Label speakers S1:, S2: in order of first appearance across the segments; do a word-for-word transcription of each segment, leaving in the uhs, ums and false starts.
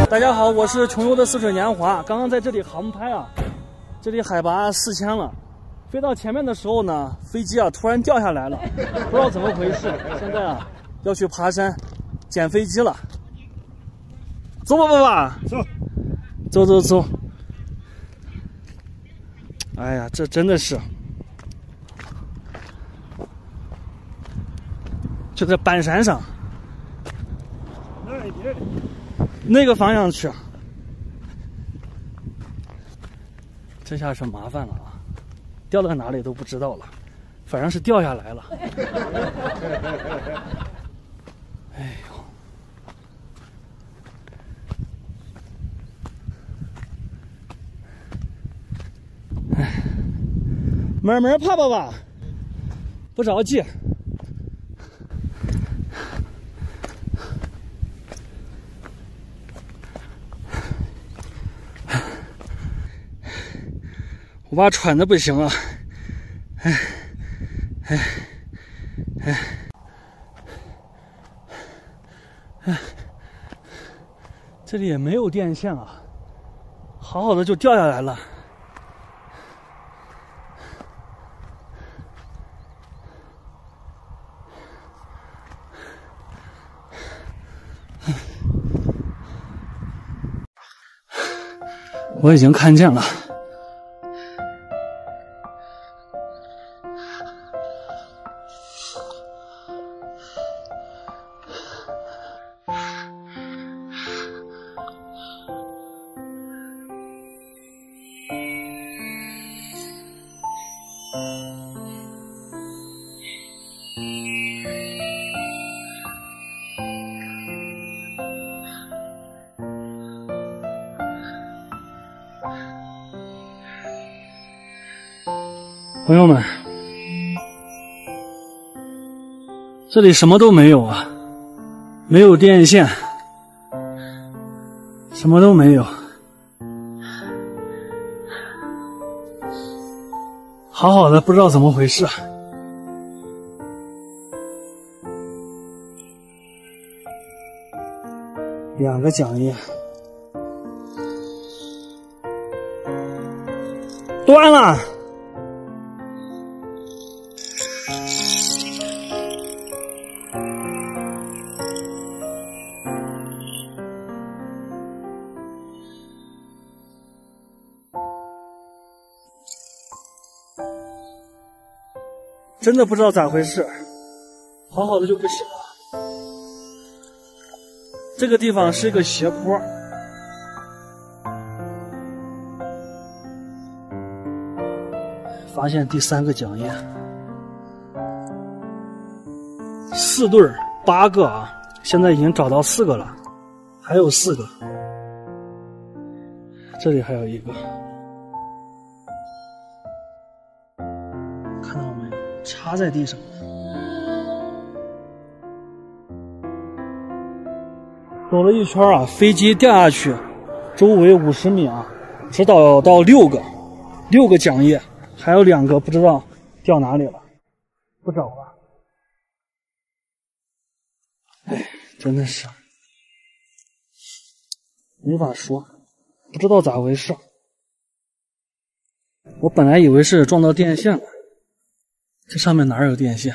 S1: 大家好，我是穷游的似水年华。刚刚在这里航拍啊，这里海拔四千了。飞到前面的时候呢，飞机啊突然掉下来了，不知道怎么回事。现在啊要去爬山捡飞机了。走吧，爸爸。走。走走走。哎呀，这真的是，就在板山上。那个方向去，这下是麻烦了啊！掉到哪里都不知道了，反正是掉下来了。哎呦！哎，慢慢爬吧吧，不着急。我爸喘的不行了，哎，哎，哎，哎，这里也没有电线啊，好好的就掉下来了。我已经看见了。朋友们，这里什么都没有啊，没有电线，什么都没有，好好的不知道怎么回事。两个桨叶断了。真的不知道咋回事，好好的就不行了。这个地方是一个斜坡，发现第三个桨叶，四对儿，八个啊，现在已经找到四个了，还有四个，这里还有一个。插在地上，走了一圈啊，飞机掉下去，周围五十米啊，只找到六个，六个桨叶，还有两个不知道掉哪里了，不找了。哎，真的是没法说，不知道咋回事。我本来以为是撞到电线了。这上面哪有电线？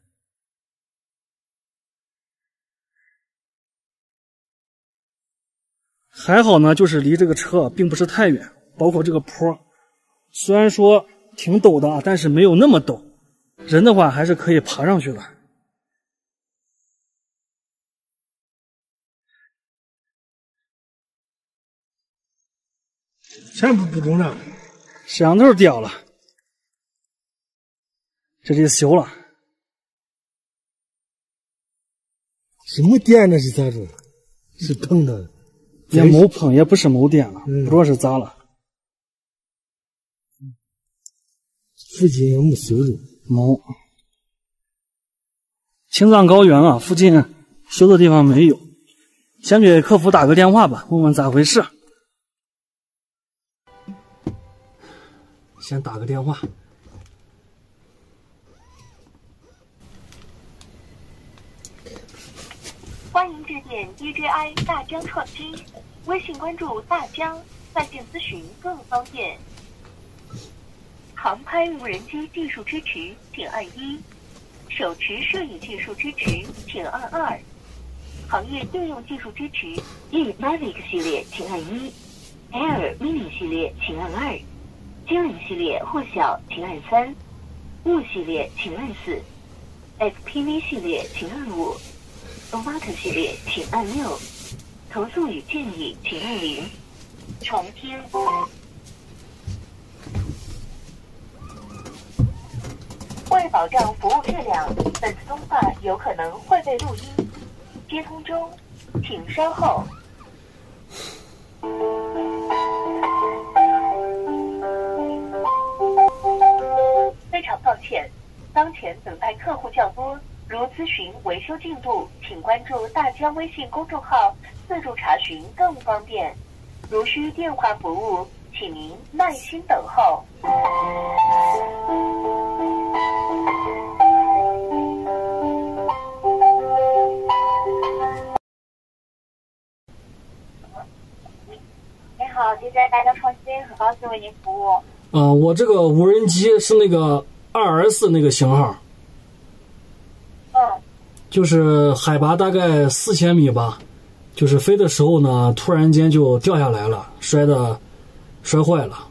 S1: 还好呢，就是离这个车并不是太远，包括这个坡，虽然说挺陡的啊，但是没有那么陡，人的话还是可以爬上去的。
S2: 全部不中了，
S1: 摄像头掉了。这里修了，
S2: 什么电呢？是咋着？是碰的，
S1: 也没碰，也不是没电了，
S2: 嗯、
S1: 不知道是咋了。
S2: 附近也没修的，
S1: 没。青藏高原啊，附近修的地方没有，先给客服打个电话吧，问问咋回事。先打个电话。
S3: 欢迎致电 D J I 大疆创新，微信关注大疆，在线咨询更方便。航拍无人机技术支持，请按一；手持摄影技术支持，请按二；行业应用技术支持 ，E Mavic 系列请按一 ，Air Mini 系列请按二，精灵系列或小请按三，雾系列请按四 ，X P V 系列请按五。Ovata 系列请按六，投诉与建议请按零。重听。为保障服务质量，本次通话有可能会被录音。接通中，请稍后。非常抱歉，当前等待客户较多。如咨询维修进度，请关注大疆微信公众号，自助查询更方便。如需电话服务，请您耐心等候。你好 ，D J 大疆创新，很高兴为您服务。
S1: 呃，我这个无人机是那个 二 S 那个型号。就是海拔大概四千米吧，就是飞的时候呢，突然间就掉下来了，摔的摔坏了。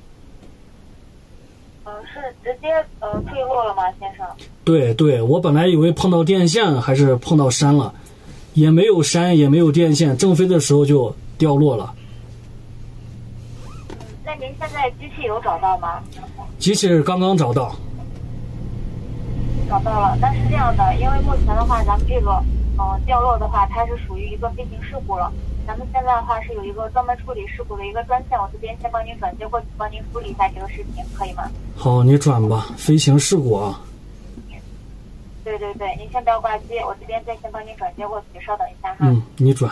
S3: 嗯、呃，是直接呃坠落了吗，先生？
S1: 对对，我本来以为碰到电线还是碰到山了，也没有山也没有电线，正飞的时候就掉落了。
S3: 嗯，那您现在机器有找到吗？
S1: 机器刚刚找到。
S3: 找到了，那是这样的，因为目前的话，咱们这个，嗯、呃，掉落的话，它是属于一个飞行事故了。咱们现在的话是有一个专门处理事故的一个专线，我这边先帮您转接过去，帮您处理一下这个事情，可以吗？
S1: 好，你转吧，飞行事故啊。
S3: 对对对，您先不要挂机，我这边再先帮您转接过去，稍等一下哈。
S1: 嗯，你转。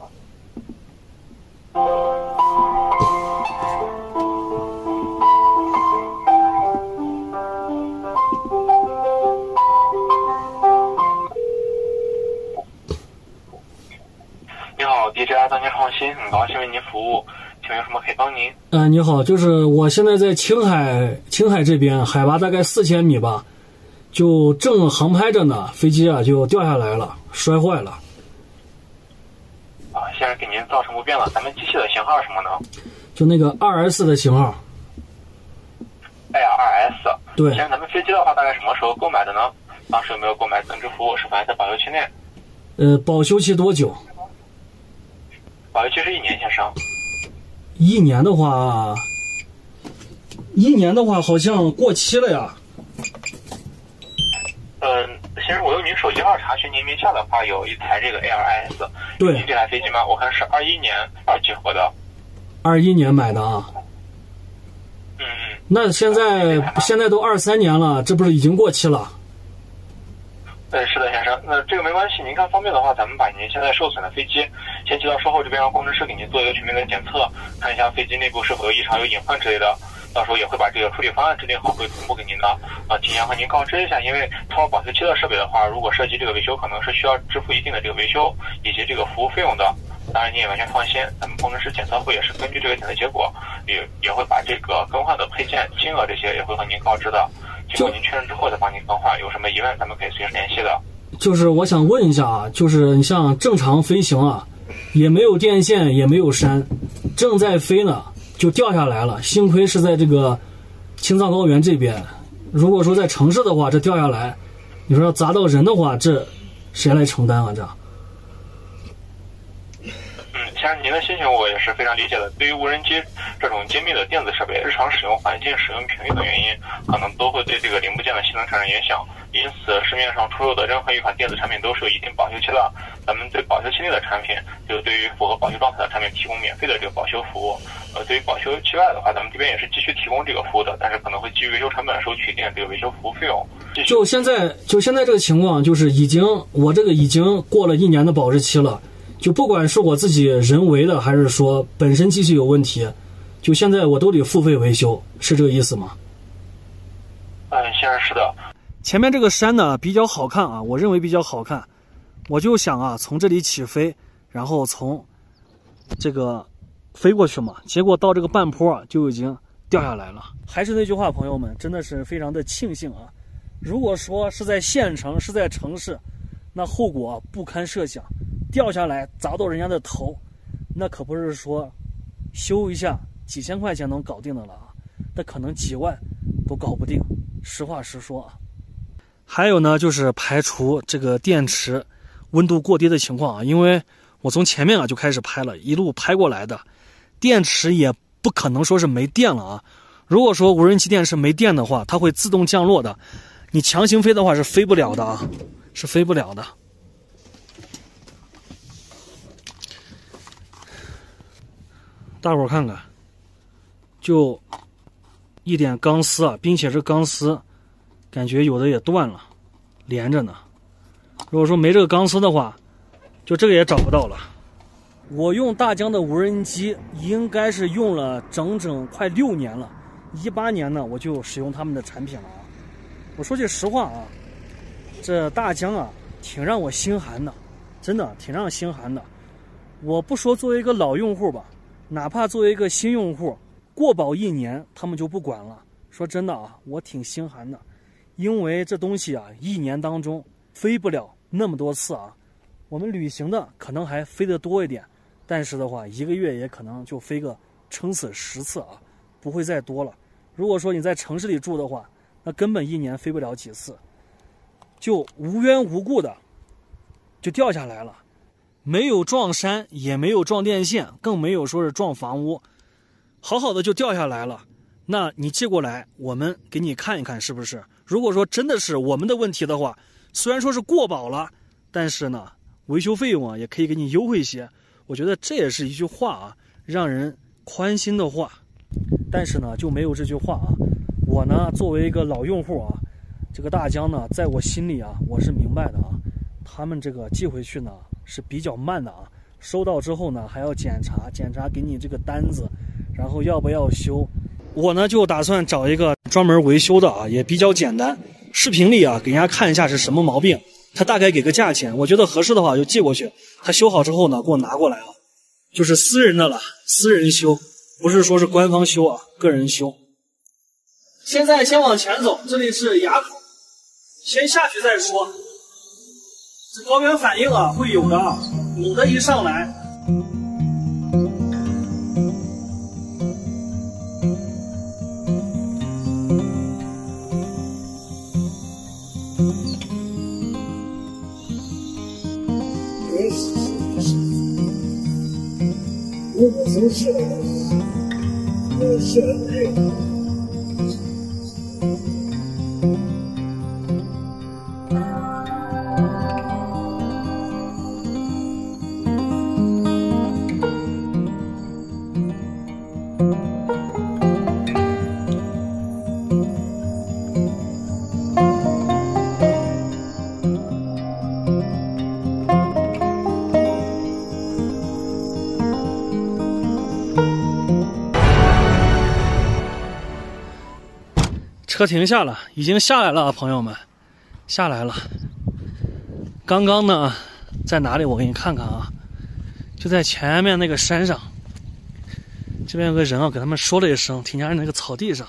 S4: D J I 大疆创新，很高兴为您服务，请问有什么可以帮您？
S1: 呃，你好，就是我现在在青海，青海这边海拔大概四千米吧，就正航拍着呢，飞机啊就掉下来了，摔坏了。
S4: 啊，先生给您造成不便了，咱们机器的型号是什么呢？
S1: 就那个 二 S 的型号。
S4: Air 二 S。
S1: 对。
S4: 先生，咱们飞机的话，大概什么时候购买的呢？当时有没有购买增值服务？是否还在保修期内？
S1: 呃，保修期多久？
S4: 保修期是一年，先生。
S1: 一年的话，一年的话好像过期了呀。
S4: 嗯，先生，我用您手机号查询，您名下的话有一台这个 Air 二 S。
S1: 对。
S4: 您这台飞机吗？我看是二一年二级货的。
S1: 二一年买的啊。
S4: 嗯嗯。
S1: 那现在现在都二三年了，这不是已经过期了？
S4: 对，是的，先生。那这个没关系，您看方便的话，咱们把您现在受损的飞机先寄到售后这边，让工程师给您做一个全面的检测，看一下飞机内部是否有异常、有隐患之类的。到时候也会把这个处理方案制定好，会同步给您的。啊，提前和您告知一下，因为超保修期的设备的话，如果涉及这个维修，可能是需要支付一定的这个维修以及这个服务费用的。当然，您也完全放心，咱们工程师检测会也是根据这个检测结果，也也会把这个更换的配件、金额这些也会和您告知的。经过您确认之后再帮您更换，有什么疑问咱们可以随时联系的。
S1: 就是我想问一下啊，就是你像正常飞行啊，也没有电线，也没有山，正在飞呢就掉下来了。幸亏是在这个青藏高原这边，如果说在城市的话，这掉下来，你说要砸到人的话，这谁来承担啊？这？
S4: 先生，您的心情我也是非常理解的。对于无人机这种精密的电子设备，日常使用环境、使用频率等原因，可能都会对这个零部件的性能产生影响。因此，市面上出售的任何一款电子产品都是有一定保修期的。咱们对保修期内的产品，就对于符合保修状态的产品提供免费的这个保修服务。呃，对于保修期外的话，咱们这边也是继续提供这个服务的，但是可能会基于维修成本收取一定的这个维修服务费用。
S1: 就现在，就现在这个情况，就是已经我这个已经过了一年的保质期了。就不管是我自己人为的，还是说本身机器有问题，就现在我都得付费维修，是这个意思吗？
S4: 嗯，先生是的。
S1: 前面这个山呢比较好看啊，我认为比较好看。 我就想啊，从这里起飞，然后从这个飞过去嘛，结果到这个半坡就已经掉下来了。还是那句话，朋友们，真的是非常的庆幸啊！如果说是在县城，是在城市，那后果不堪设想，掉下来砸到人家的头，那可不是说修一下几千块钱能搞定的了啊，那可能几万都搞不定。实话实说啊。还有呢，就是排除这个电池温度过低的情况啊，因为我从前面啊就开始拍了，一路拍过来的，电池也不可能说是没电了啊。如果说无人机电池没电的话，它会自动降落的，你强行飞的话是飞不了的啊，是飞不了的。大伙儿看看，就一点钢丝啊，并且这钢丝感觉有的也断了，连着呢。如果说没这个钢丝的话，就这个也找不到了。我用大疆的无人机应该是用了整整快六年了，一八年呢我就使用他们的产品了啊。我说句实话啊，这大疆啊挺让我心寒的，真的挺让心寒的。我不说作为一个老用户吧，哪怕作为一个新用户，过保一年他们就不管了。说真的啊，我挺心寒的，因为这东西啊一年当中飞不了那么多次啊。我们旅行的可能还飞得多一点，但是的话一个月也可能就飞个撑死十次啊，不会再多了。如果说你在城市里住的话，那根本一年飞不了几次，就无缘无故的就掉下来了，没有撞山，也没有撞电线，更没有说是撞房屋，好好的就掉下来了。那你寄过来，我们给你看一看是不是？如果说真的是我们的问题的话，虽然说是过保了，但是呢维修费用啊也可以给你优惠一些。我觉得这也是一句话啊，让人宽心的话。但是呢就没有这句话啊。我呢作为一个老用户啊，这个大疆呢在我心里啊我是明白的啊，他们这个寄回去呢是比较慢的啊，收到之后呢还要检查检查给你这个单子，然后要不要修。我呢就打算找一个专门维修的啊，也比较简单，视频里啊给人家看一下是什么毛病，他大概给个价钱，我觉得合适的话就寄过去，他修好之后呢给我拿过来啊，就是私人的了，私人修，不是说是官方修啊，个人修。现在先往前走，这里是垭口，先下去再说。这高原反应啊会有的啊，猛的一上来。
S2: 如果说是的，我是累。
S1: 车停下了，已经下来了啊，朋友们，下来了。刚刚呢，在哪里？我给你看看啊，就在前面那个山上。这边有个人啊，给他们说了一声，停在那个草地上。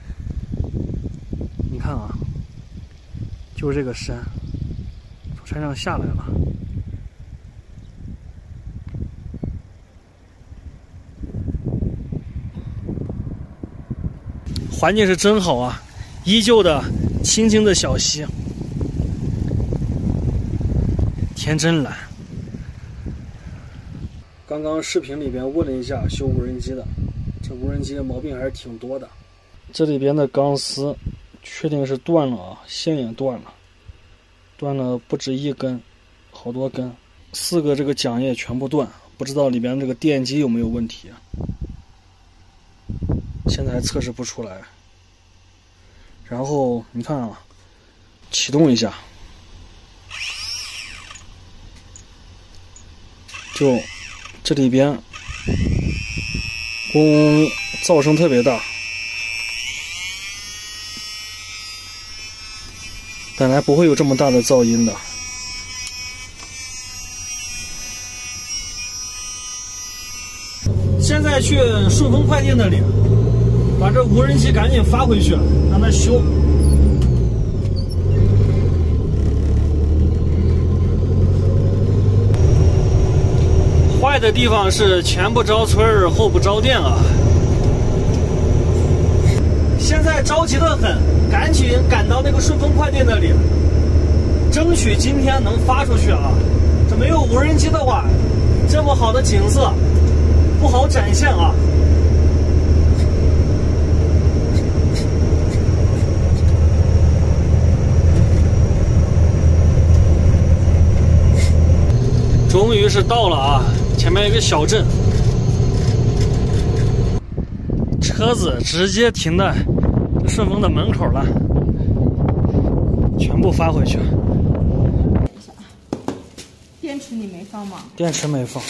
S1: 你看啊，就是这个山，从山上下来了。环境是真好啊！依旧的清清的小溪，天真蓝。刚刚视频里边问了一下修无人机的，这无人机的毛病还是挺多的。这里边的钢丝确定是断了啊，线也断了，断了不止一根，好多根，四个这个桨叶全部断，不知道里边这个电机有没有问题啊？现在还测试不出来。然后你看啊，启动一下，就这里边嗡噪声特别大，本来不会有这么大的噪音的。 现在去顺丰快递那里，把这无人机赶紧发回去，让他修。坏的地方是前不着村后不着店啊！现在着急得很，赶紧赶到那个顺丰快递那里，争取今天能发出去啊！这没有无人机的话，这么好的景色不好展现啊！终于是到了啊！前面一个小镇，车子直接停在顺丰的门口了，全部发回去。
S5: 电池你没放吗？
S1: 电池没放。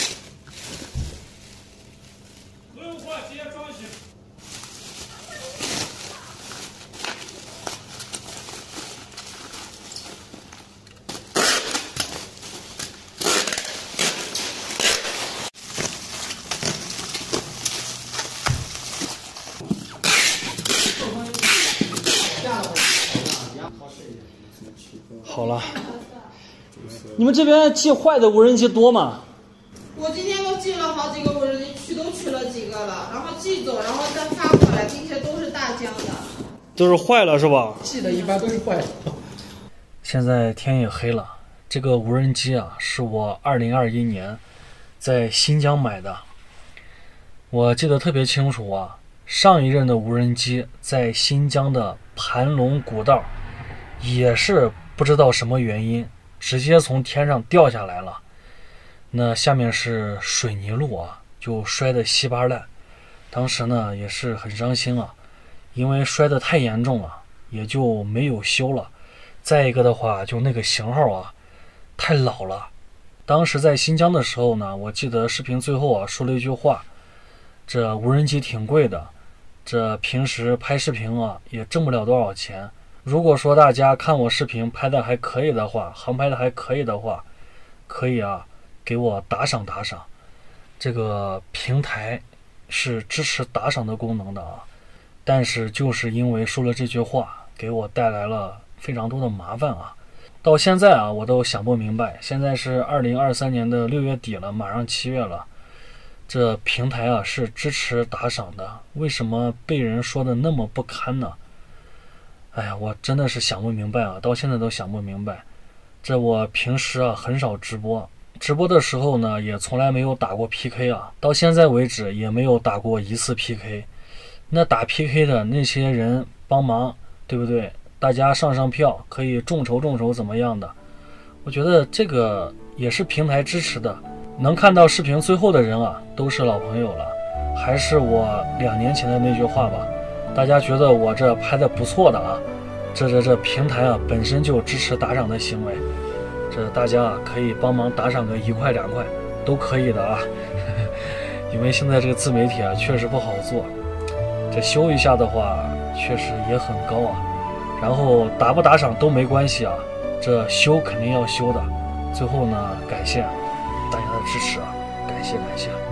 S1: 好了，你们这边寄坏的无人机多吗？
S5: 我今天都寄了好几个无人机，取都取了几个了，然后寄走，然后再发过来，并且都是大疆的。
S1: 都是坏了是吧？
S2: 寄的一般都是坏的。
S1: 现在天也黑了，这个无人机啊，是我二零二一年在新疆买的。我记得特别清楚啊，上一任的无人机在新疆的盘龙古道，也是不知道什么原因，直接从天上掉下来了。那下面是水泥路啊，就摔得稀巴烂。当时呢也是很伤心啊，因为摔得太严重了，也就没有修了。再一个的话，就那个型号啊，太老了。当时在新疆的时候呢，我记得视频最后啊说了一句话：这无人机挺贵的，这平时拍视频啊也挣不了多少钱。如果说大家看我视频拍的还可以的话，航拍的还可以的话，可以啊给我打赏打赏。这个平台是支持打赏的功能的啊，但是就是因为说了这句话，给我带来了非常多的麻烦啊。到现在啊我都想不明白，现在是二零二三年的六月底了，马上七月了，这平台啊是支持打赏的，为什么被人说的那么不堪呢？哎呀，我真的是想不明白啊，到现在都想不明白。这我平时啊很少直播，直播的时候呢也从来没有打过 P K 啊，到现在为止也没有打过一次 P K。那打 P K 的那些人帮忙，对不对？大家上上票，可以众筹众筹怎么样的？我觉得这个也是平台支持的。能看到视频最后的人啊，都是老朋友了。还是我两年前的那句话吧。大家觉得我这拍的不错的啊，这这这平台啊本身就支持打赏的行为，这大家啊可以帮忙打赏个一块两块都可以的啊，因为现在这个自媒体啊确实不好做，这修一下的话确实也很高啊，然后打不打赏都没关系啊，这修肯定要修的。最后呢，感谢大家的支持啊，感谢感谢。